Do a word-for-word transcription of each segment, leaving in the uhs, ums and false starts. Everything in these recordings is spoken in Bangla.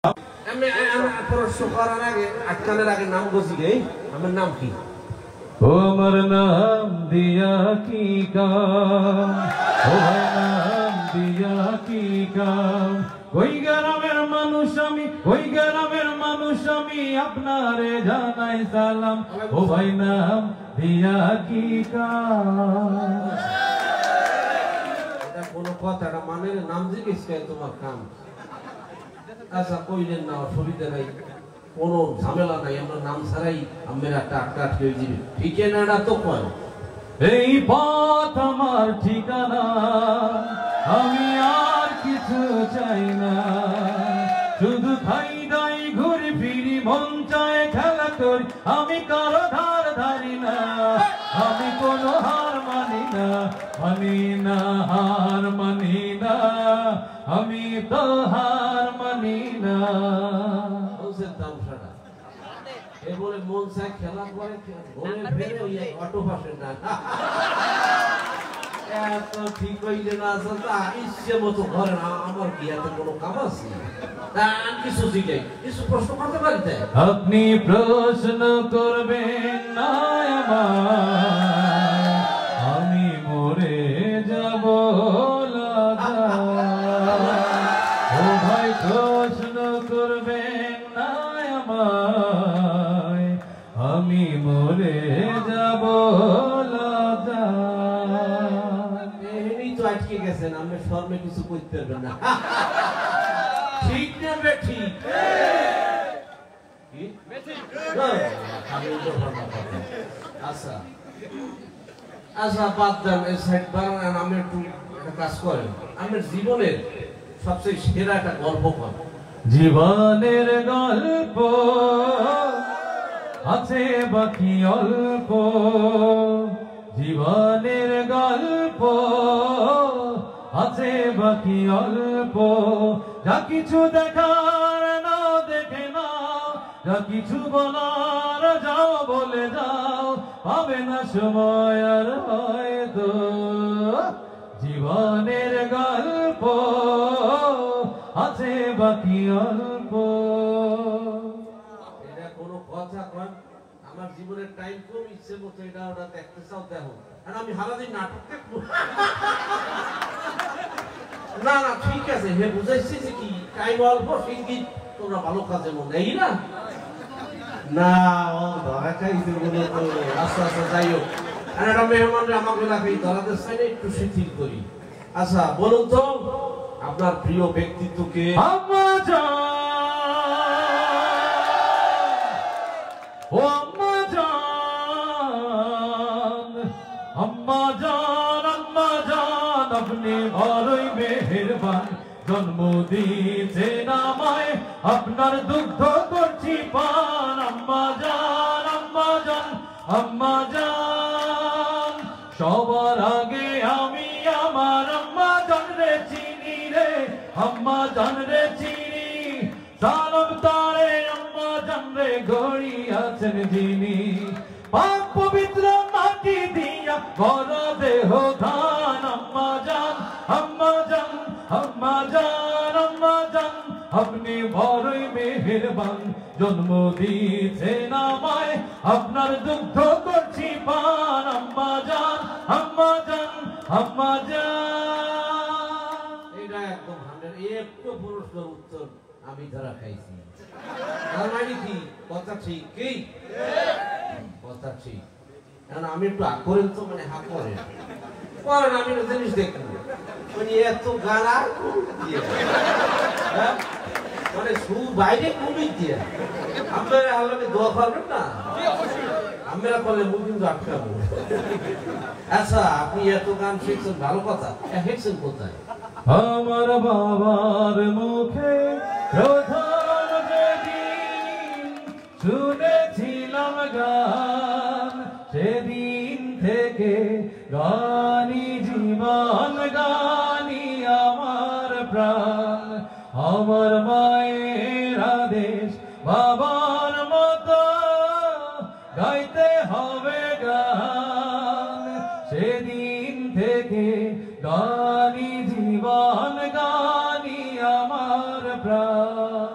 আমি প্রশ্ন করার আগে আটকানের আগে নাম বসি গে আমার নাম কি ও আমার নাম দিয়া কি কাম ও নাম দিয়া কি কাম ওই গ্রামের মানুষ আমি ওই গ্রামের মানুষ আমি আপনারে জানাই সালাম ও ভাই নাম দিয়া কি কাম এটা কোন কথাটা মানে নাম জিজ্ঞেস করে তোমার কাম আচ্ছা কইলেন না অসুবিধা নাই কোনো ঝামেলা নাই আমরা নাম ছাড়াই আমরা একটা আটকা আটকে হয়ে যাবে ঠিকানাটা তো কয় এই পথ আমার ঠিকানা আমি আর কিছু চাই না শুধু খাই দাই ঘুরে ফিরি মন চায় খেলা করি আমি কারো ধার ধারি না আমি কোনো হার মানি না মানি না হার মানি না আমি তো হার মানি না বলছেন তামসাটা এ বলে মন চায় খেলা করে বলে ফেলে ওই অটো পাশে না এত ঠিক হইলে না আসলে ইচ্ছে মতো ঘরে না আমার কি এত কোনো কাম আছে কিছু জিজ্ঞাই কিছু প্রশ্ন করতে পারি তাই আপনি প্রশ্ন করবেন না আমায় আমি মরে যাব ও ভাই প্রশ্ন করবেন না আমায় আমি মরে যাব এমনি তো আটকে গেছেন আমি শর্মে কিছু করতে পারবেন না ঠিক না ঠিক আচ্ছা আচ্ছা বাদ দেন এই সাইড বানান আমি একটু একটা কাজ করেন আমার জীবনের সবচেয়ে সেরা একটা গল্প কর জীবনের গল্প আছে বাকি অল্প জীবনের গল্প আছে বাকি অল্প যা কিছু দেখার না দেখে না যা কিছু বলার যাও বলে যাও পাবে না সময় আর হয়তো জীবনের গল্প আছে বাকি অল্প এটা কোনো কথা কন আমার জীবনের টাইম কম ইচ্ছে মতো এটা ওটা দেখতে চাও দেখো আর আমি সারাদিন নাটক দেখবো না না ঠিক আছে হে বুঝাইছি যে কি টাইম অল্প সঙ্গীত তোমরা ভালো কাজে মন এই না না ও ধরা খাইছে বলে তো আস্তে আস্তে যাই হোক আর একটা মেহমান আমাকে লাগে ধরাদের সাইডে একটু শিথিল করি আচ্ছা বলুন তো আপনার প্রিয় ব্যক্তিত্বকে আম্মা জান ও আম্মা জান আম্মা জান আম্মা জান আপনি বড়ই মেহেরবান জন্ম দিয়েছেন আমায় আপনার দুগ্ধ করছি পান আম্মা জান আম্মা জান আম্মা জান সবার আগে আমি আমার আম্মা জান রে চিনি রে আম্মা জান রে চিনি সালাম তারে আম্মা জান রে গড়ি আছেন যিনি পাক পবিত্র মাটি দিয়া ভরা দেহ ধান আম্মা জান আম্মা জান আম্মা জান আম্মা জান আপনি বড়ই মেহেরবান জন্ম দিয়েছেন আমায় আপনার দুগ্ধ করছি পান আম্মা জান আম্মা জান আম্মা জান এটা একদম হান্ড্রেড একটু পুরস্কার উত্তর আমি ধরা খাইছি তার মানে কি কথা ঠিক কি কথা ঠিক কারণ আমি একটু আগ করেন তো মানে হাক করেন করেন আমি জিনিস দেখবো মানে এত গান আর মানে সুর বাইরে কমই দিয়ে আপনারা আল্লাহকে দোয়া করবেন না আমরা বলে মুখ কিন্তু আটকাবো আচ্ছা আপনি এত গান শিখছেন ভালো কথা হেঁটছেন কোথায় আমার বাবার মুখে প্রথম যেদিন শুনেছিলাম গান সেদিন থেকে গানি জীবন গানি আমার প্রাণ আমার মায়ের আদেশ বাবার মতো গাইতে হবে গান সেদিন থেকে গানি জীবন গানি আমার প্রাণ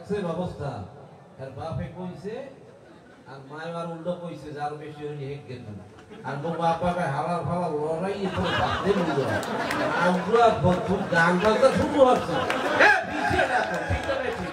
দেখছেন অবস্থা আর বাপে কইছে আর মায় আর উল্টো কইছে যার বেশি হইনি হেক গেল আর মো বাপাকে হালার ফালার লড়াই তো বাদে নিল আমরা খুব গান বাজতে শুরু হচ্ছে পিছিয়ে দেখো ঠিক আছে ঠিক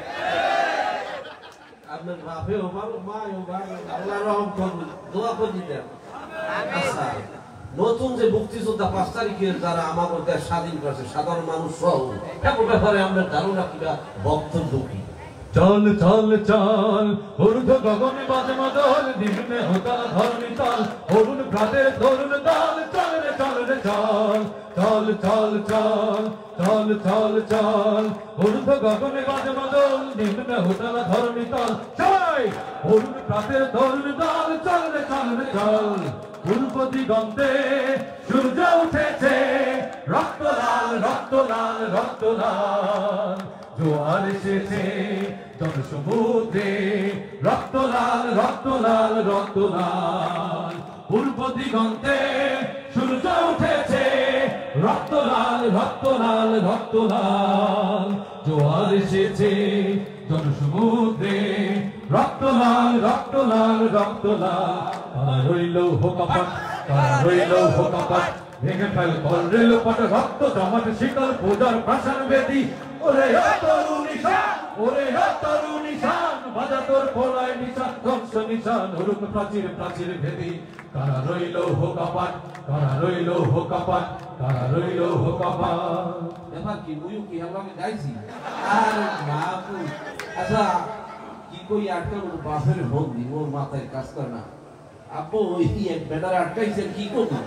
আপনার বাপে ও ভালো মায় ও ভালো আল্লাহ রহম করুন দোয়া করে দেন আচ্ছা নতুন যে মুক্তিযোদ্ধা পাঁচ তারিখে যারা আমাদের দেশ স্বাধীন করেছে সাধারণ মানুষ সহ এমন ব্যাপারে আমরা ধারণা কিবা বক্তব্য কি চল চল চল ঊর্ধ্ব গগনে বাজে মাদল নিম্নে হোতাল ধরণী তল অরুণ প্রাতের তরুণ দল চল রে চল রে চল চল চল চল চল চল চল ঊর্ধ্ব গগনে বাজে মাদল নিম্নে হোতাল ধরণী তল সবাই অরুণ প্রাতের তরুণ দল চল রে চল রে চল পূর্ব দিগন্তে সূর্য উঠেছে রক্ত লাল রক্ত লাল রক্ত লাল জোয়ার এসেছে জনসমুদ্রে রক্ত লাল রক্ত লাল রক্ত লাল পূর্ব দিগন্তে সূর্য উঠেছে রক্ত লাল রক্ত লাল রক্ত লাল জোয়ার এসেছে জনসমুদ্রে রক্ত লাল রক্ত লাল রক্ত লাল তারা রইল হোকাপাট তারা রইল হোকাপাট ভেঙে ফেল কল রেল পট রক্ত জমাট শীতল পূজার প্রাসান বেদি ওরে তরুণী শান ওরে তরুণী শান বাজা তোর খোলায় নিশান ধ্বংস নিশান হুরুক প্রাচীর প্রাচীর ভেদি কারা রইল হোকাপাট কারা রইল হোকাপাট কারা রইল হোকাপাট এবার কি মুয়ু কি আমরা গাইছি আর বাপু আচ্ছা কি কই আটকা ওর বাপের বন্দি ওর মাথায় কাজ করে না আপু ওই এক বেটার আটকাইছে কি করব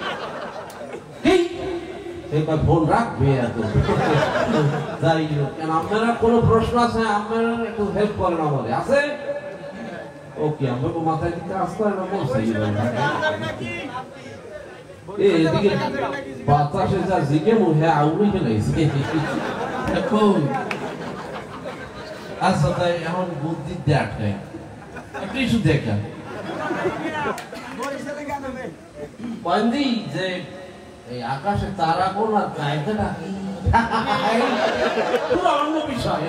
এই এবার ফোন রাখবে এত যাই হোক কেন আপনারা কোনো প্রশ্ন আছে আপনারা একটু হেল্প করেন আমাদের আছে ওকে আমরা তো মাথায় দিতে আসতে না বলছি এই এদিকে বাতাসে যা জিকে মুহে আউলি ফেলাইছে আচ্ছা তাই এখন বুদ্ধি দিয়ে আটকায় একটু ইস্যু দেখেন বন্দি যে এই আকাশে তারা কোন আর গাইতেটা পুরো অন্য বিষয়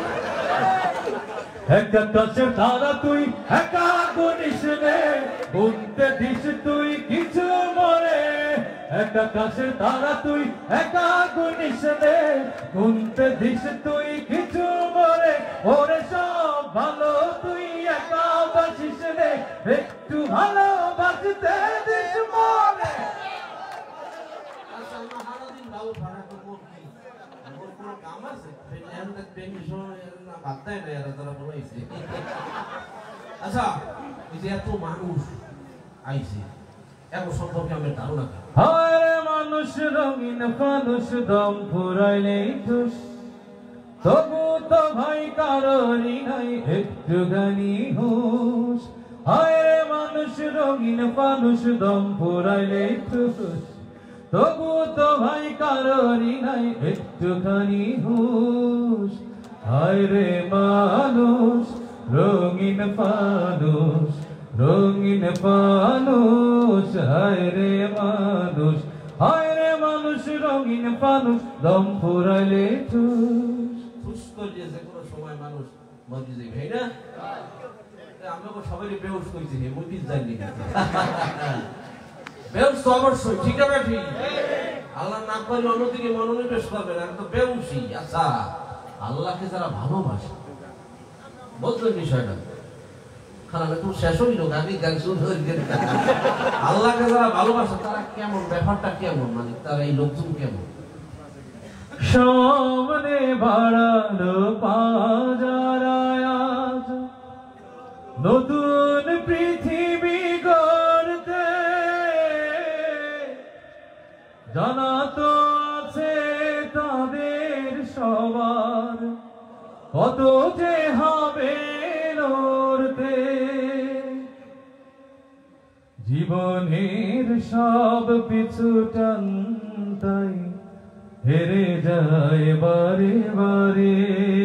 এক আকাশের তারা তুই একা গুনিস রে গুনতে দিস তুই কিছু মরে এক আকাশের তারা তুই একা গুনিস রে গুনতে দিস তুই কিছু মরে ওরে সব ভালো তুই একা বাসিস রে একটু ভালো বাসতে দিস মরে আচ্ছা না সারাদিন ভালো ভাড়া করবো কি আমার কোনো কাম আছে আচ্ছা এই যে এত মানুষ আইছে এত সম্পর্কে আমি ধারণা হায় মানুষ রঙিন ফানুষ দম ফুরাইলেই ঠুস তবু তো ভাই কারোরই নাই একটু গানি হুশ হায় মানুষ রঙিন ফানুষ দম ফুরাইলেই ঠুস তবু তো ভাই কারোরই নাই একটুখানি হুশ হায় রে মানুষ রঙিন ফানুষ রঙিন ফানুষ হায় রে মানুষ হায় রে মানুষ রঙিন ফানুষ দম ফুরাইলে ঠুস ঠুস করে যে কোনো সময় মানুষ মরে যায় ভাই না আমরা সবাই বেহুশ কইছি হে মুই জানি না বেহুশ তো অবশ্যই ঠিক আছে ঠিক আল্লাহ না করলে অন্যদিকে মনোনিবেশ করবে না তো বেহুশই আচ্ছা আল্লাহকে যারা ভালোবাসে বলছেন বিষয়টা খারাপ একটু শেষ হইল গানি গান শুরু হয়ে গেল আল্লাহকে যারা ভালোবাসে তারা কেমন ব্যাপারটা কেমন মানে তারা এই লোকজন কেমন সামনে বাড়ানো পাজারায় নতুন পৃথিবী গড়তে জানা তো আছে তাদের সবার কত যে হবে লড়তে জীবনের সব পিছু টানতাই হেরে যায় বারে বারে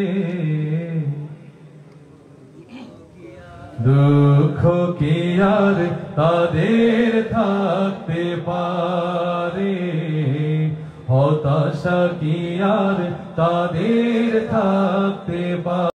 দুঃখ কি আর তাদের থাকতে পারে হতাশা কি আর তাদের থাকতে পারে।